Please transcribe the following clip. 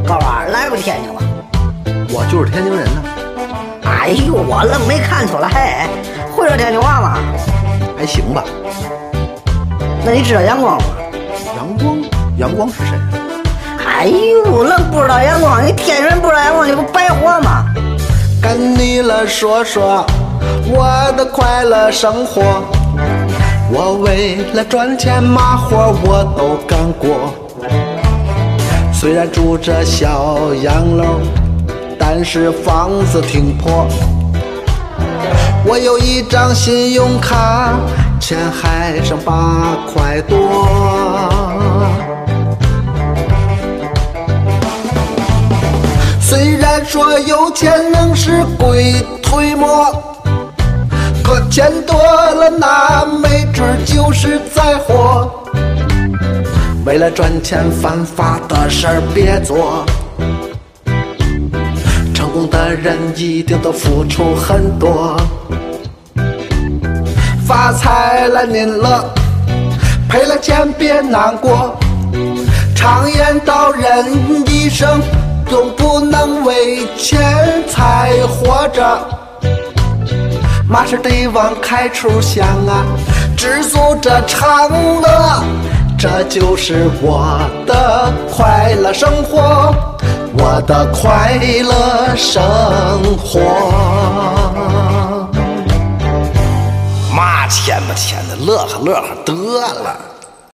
高二来过天津吗？ 我就是天津人呢。 哎呦，我愣没看出来，会说天津话吗？ 还行吧。 那你知道阳光吗？ 阳光是谁？ 哎呦，愣不知道阳光？你天津人不知道阳光，你不白活吗？ 跟你了说说我的快乐生活，我为了赚钱嘛活我都干过。虽然住着小洋楼，但是房子挺破。我有一张信用卡，钱还剩8块多。虽然说有钱能使鬼推磨，可钱多了那没准就是灾祸。为了赚钱犯法的事儿别做，成功的人一定都付出很多。发财了您了，赔了钱别难过，常言道人一生总不能为钱财活着，嘛是得往开处想啊，知足者常乐，这就是我的快乐生活，我的快乐生活。嘛钱吧钱的，乐呵乐呵得了。